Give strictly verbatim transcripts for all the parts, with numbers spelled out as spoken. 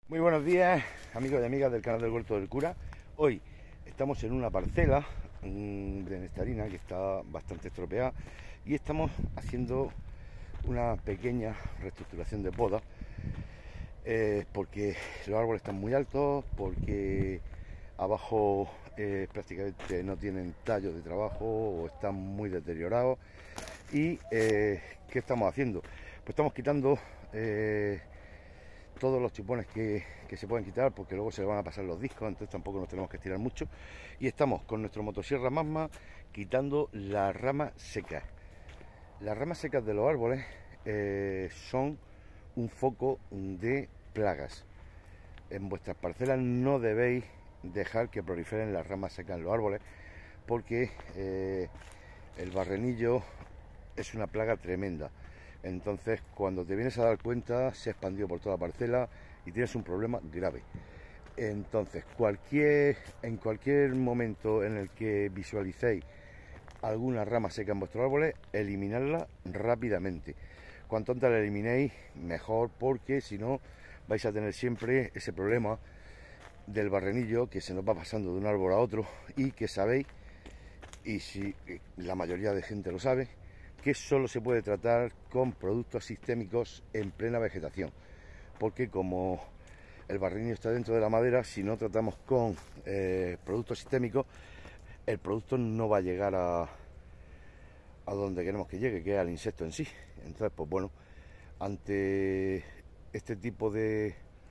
Muy buenos días, amigos y amigas del canal del Huerto del Cura. Hoy estamos en una parcela mmm, de nectarina que está bastante estropeada y estamos haciendo una pequeña reestructuración de poda eh, porque los árboles están muy altos, porque abajo eh, prácticamente no tienen tallos de trabajo o están muy deteriorados. Y eh, ¿qué estamos haciendo? Pues estamos quitando eh, todos los chupones que, que se pueden quitar, porque luego se le van a pasar los discos, entonces tampoco nos tenemos que estirar mucho. Y estamos con nuestro motosierra Magma quitando las ramas secas. Las ramas secas de los árboles eh, son un foco de plagas. En vuestras parcelas no debéis dejar que proliferen las ramas secas en los árboles, porque eh, el barrenillo es una plaga tremenda. Entonces, cuando te vienes a dar cuenta, se ha expandido por toda la parcela y tienes un problema grave. Entonces, cualquier, en cualquier momento en el que visualicéis alguna rama seca en vuestros árboles, eliminadla rápidamente. Cuanto antes la eliminéis, mejor, porque si no, vais a tener siempre ese problema del barrenillo que se nos va pasando de un árbol a otro y que sabéis, y si la mayoría de gente lo sabe, que solo se puede tratar con productos sistémicos en plena vegetación, porque como el barrenillo está dentro de la madera, si no tratamos con eh, productos sistémicos, el producto no va a llegar a, a donde queremos que llegue, que es al insecto en sí. Entonces, pues bueno, ante este tipo de,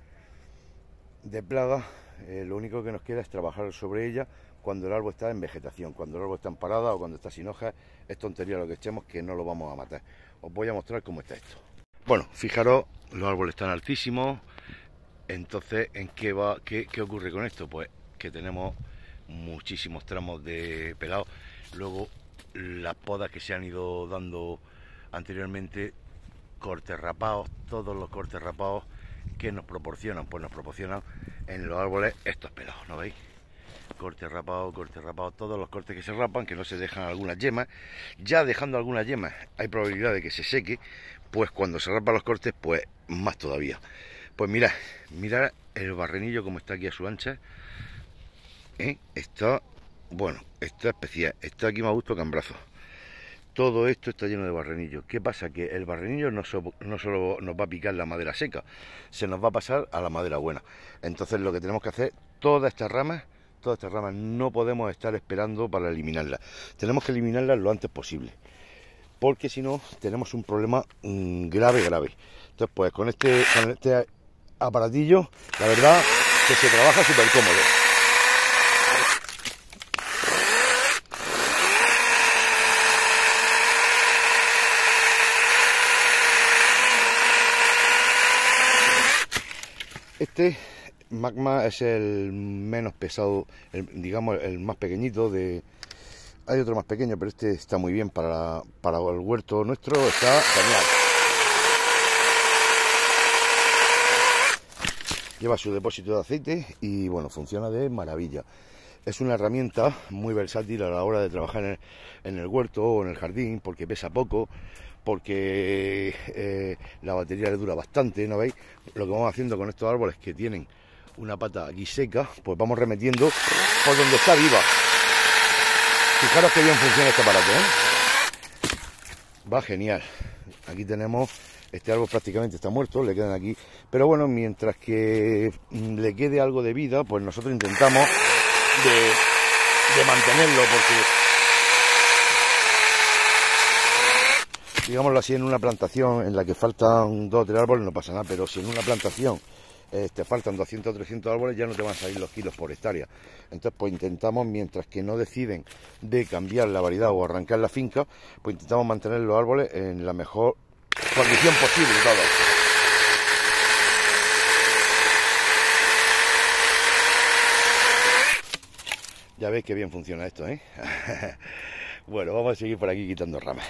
de plaga, eh, lo único que nos queda es trabajar sobre ella cuando el árbol está en vegetación. Cuando el árbol está en parada o cuando está sin hojas, es tontería lo que echemos, que no lo vamos a matar. Os voy a mostrar cómo está esto. Bueno, fijaros, los árboles están altísimos. Entonces, ¿en qué va? ¿Qué, qué ocurre con esto? Pues que tenemos muchísimos tramos de pelado. Luego, las podas que se han ido dando anteriormente, cortes rapados, todos los cortes rapados que nos proporcionan, pues nos proporcionan en los árboles estos pelados, ¿no veis? Corte rapado, corte rapado, todos los cortes que se rapan, que no se dejan algunas yemas. Ya dejando algunas yemas hay probabilidad de que se seque, pues cuando se rapan los cortes, pues más todavía. Pues mirad, mirad el barrenillo como está aquí a su ancha, ¿eh? Está, bueno, está especial, está aquí más a gusto que en brazos. Todo esto está lleno de barrenillo. ¿Qué pasa? Que el barrenillo no, so, no solo nos va a picar la madera seca, se nos va a pasar a la madera buena. Entonces lo que tenemos que hacer, todas estas ramas, todas estas ramas no podemos estar esperando para eliminarlas. Tenemos que eliminarlas lo antes posible, porque si no tenemos un problema mmm, grave, grave. Entonces pues con este, con este aparatillo, la verdad que se trabaja súper cómodo. Este Magma es el menos pesado, el, digamos el más pequeñito de... Hay otro más pequeño, pero este está muy bien para, para el huerto nuestro, está genial. Lleva su depósito de aceite y bueno, funciona de maravilla. Es una herramienta muy versátil a la hora de trabajar en el, en el huerto o en el jardín, porque pesa poco, porque eh, la batería le dura bastante, ¿no veis? Lo que vamos haciendo con estos árboles que tienen una pata aquí seca, pues vamos remetiendo por donde está viva. Fijaros que bien funciona este aparato, ¿eh? Va genial. Aquí tenemos, este árbol prácticamente está muerto, le quedan aquí, pero bueno, mientras que le quede algo de vida, pues nosotros intentamos de, de mantenerlo, porque digámoslo así, en una plantación en la que faltan dos o tres árboles no pasa nada, pero si en una plantación eh, te faltan doscientos o trescientos árboles, ya no te van a salir los kilos por hectárea. Entonces pues intentamos, mientras que no deciden de cambiar la variedad o arrancar la finca, pues intentamos mantener los árboles en la mejor condición posible todo. Ya veis que bien funciona esto, ¿eh? Bueno, vamos a seguir por aquí quitando ramas.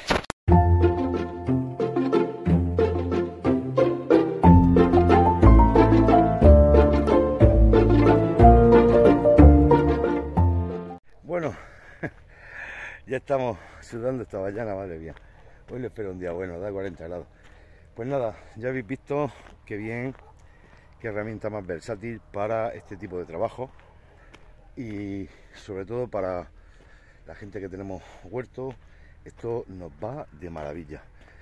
Bueno, ya estamos sudando esta mañana, madre mía. Hoy le espero un día bueno, da cuarenta grados. Pues nada, ya habéis visto que bien qué herramienta más versátil para este tipo de trabajo y sobre todo para la gente que tenemos huerto. Esto nos va de maravilla.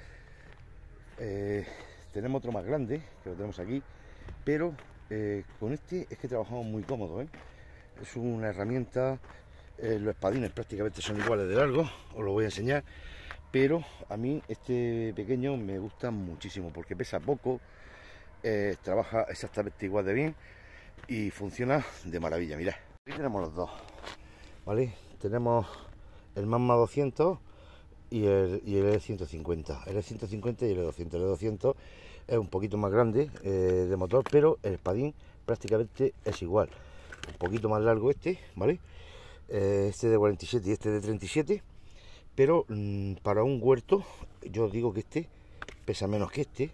Eh, tenemos otro más grande que lo tenemos aquí, pero eh, con este es que trabajamos muy cómodo, ¿eh? Es una herramienta, eh, los espadines prácticamente son iguales de largo, os lo voy a enseñar, pero a mí este pequeño me gusta muchísimo porque pesa poco, eh, trabaja exactamente igual de bien y funciona de maravilla. Mirad, aquí tenemos los dos, ¿vale? Tenemos el Magma doscientos y el, y el E ciento cincuenta, el E ciento cincuenta y el E doscientos. El E doscientos es un poquito más grande eh, de motor, pero el espadín prácticamente es igual, un poquito más largo este, ¿vale? Eh, este de cuarenta y siete y este de treinta y siete, pero mmm, para un huerto yo os digo que este pesa menos que este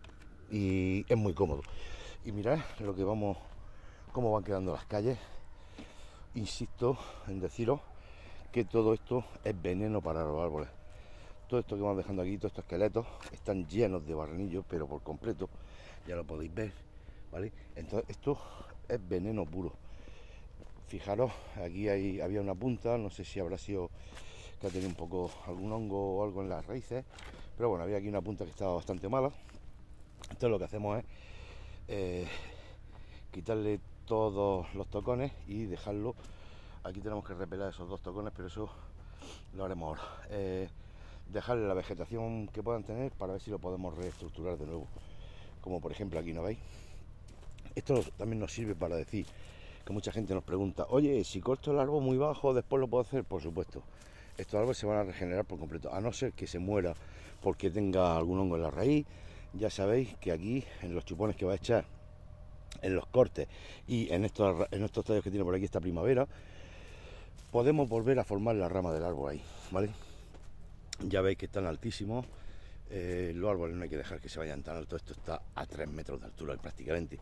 y es muy cómodo. Y mirad lo que vamos, cómo van quedando las calles. Insisto en deciros que todo esto es veneno para los árboles. Todo esto que vamos dejando aquí, todos estos esqueletos, están llenos de barrenillos, pero por completo, ya lo podéis ver, ¿vale? Entonces esto es veneno puro. Fijaros, aquí hay, había una punta, no sé si habrá sido que ha tenido un poco algún hongo o algo en las raíces, pero bueno, había aquí una punta que estaba bastante mala. Entonces lo que hacemos es eh, quitarle todos los tocones y dejarlo. Aquí tenemos que repelar esos dos tocones, pero eso lo haremos ahora. Eh, dejarle la vegetación que puedan tener para ver si lo podemos reestructurar de nuevo, como por ejemplo aquí, ¿no veis? Esto también nos sirve para decir que mucha gente nos pregunta, oye, si corto el árbol muy bajo, después lo puedo hacer. Por supuesto, estos árboles se van a regenerar por completo, a no ser que se muera porque tenga algún hongo en la raíz. Ya sabéis que aquí, en los chupones que va a echar, en los cortes y en estos, en estos tallos que tiene por aquí esta primavera, podemos volver a formar la rama del árbol ahí, ¿vale? Ya veis que están altísimos, eh, los árboles no hay que dejar que se vayan tan alto. Esto está a tres metros de altura prácticamente.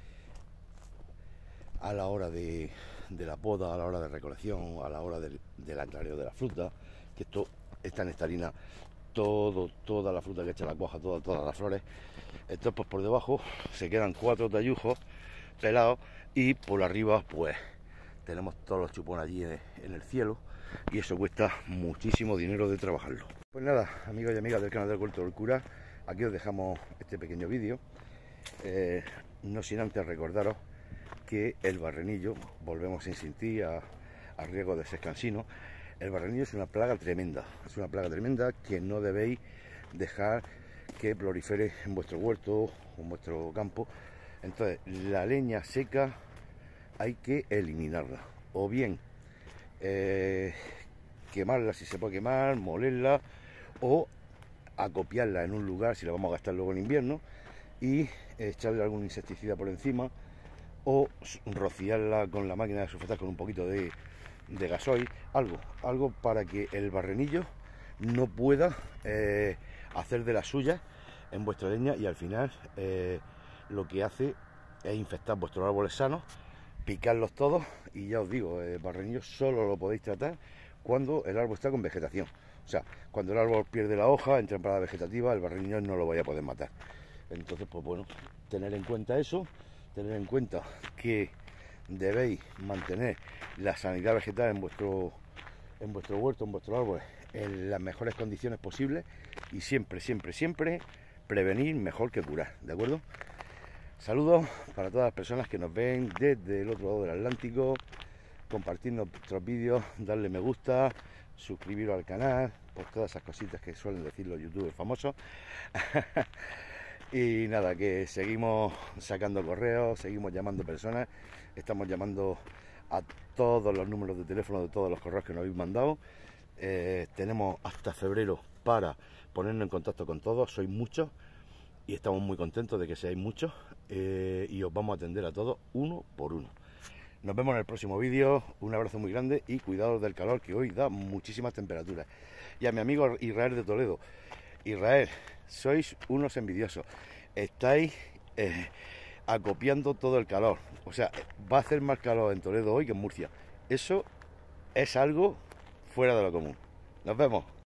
A la hora de, de la poda, a la hora de recolección, a la hora del, del aclareo de la fruta, que esto está en estarina, todo, toda la fruta que echa la cuaja, toda, todas las flores. Entonces pues por debajo se quedan cuatro tallujos pelados y por arriba pues tenemos todos los chupones allí en, en el cielo, y eso cuesta muchísimo dinero de trabajarlo. Pues nada, amigos y amigas del canal del Huerto del Cura, aquí os dejamos este pequeño vídeo, eh, no sin antes recordaros que el barrenillo, volvemos a insistir a, a riesgo de ser cansino, el barrenillo es una plaga tremenda, es una plaga tremenda que no debéis dejar que prolifere en vuestro huerto o en vuestro campo. Entonces la leña seca hay que eliminarla, o bien eh, quemarla si se puede quemar, molerla, o acopiarla en un lugar si la vamos a gastar luego en invierno y echarle algún insecticida por encima, o rociarla con la máquina de sulfatar con un poquito de, de gasoil, algo, algo para que el barrenillo no pueda eh, hacer de las suyas en vuestra leña, y al final eh, lo que hace es infectar vuestros árboles sanos, picarlos todos. Y ya os digo, el barrenillo solo lo podéis tratar cuando el árbol está con vegetación, o sea, cuando el árbol pierde la hoja, entra en parada vegetativa, el barrenillo no lo vaya a poder matar. Entonces pues bueno, tener en cuenta eso, tener en cuenta que debéis mantener la sanidad vegetal en vuestro en vuestro huerto, en vuestro árbol, en las mejores condiciones posibles, y siempre, siempre, siempre prevenir mejor que curar, ¿de acuerdo? Saludos para todas las personas que nos ven desde el otro lado del Atlántico. Compartir nuestros vídeos, darle me gusta, suscribiros al canal, por todas esas cositas que suelen decir los youtubers famosos. Y nada, que seguimos sacando correos, seguimos llamando personas, estamos llamando a todos los números de teléfono de todos los correos que nos habéis mandado. Eh, tenemos hasta febrero para ponernos en contacto con todos, sois muchos y estamos muy contentos de que seáis muchos, eh, y os vamos a atender a todos uno por uno. Nos vemos en el próximo vídeo, un abrazo muy grande y cuidados del calor, que hoy da muchísimas temperaturas. Y a mi amigo Israel de Toledo, Israel, sois unos envidiosos, estáis eh, acopiando todo el calor, o sea, va a hacer más calor en Toledo hoy que en Murcia. Eso es algo fuera de lo común. Nos vemos.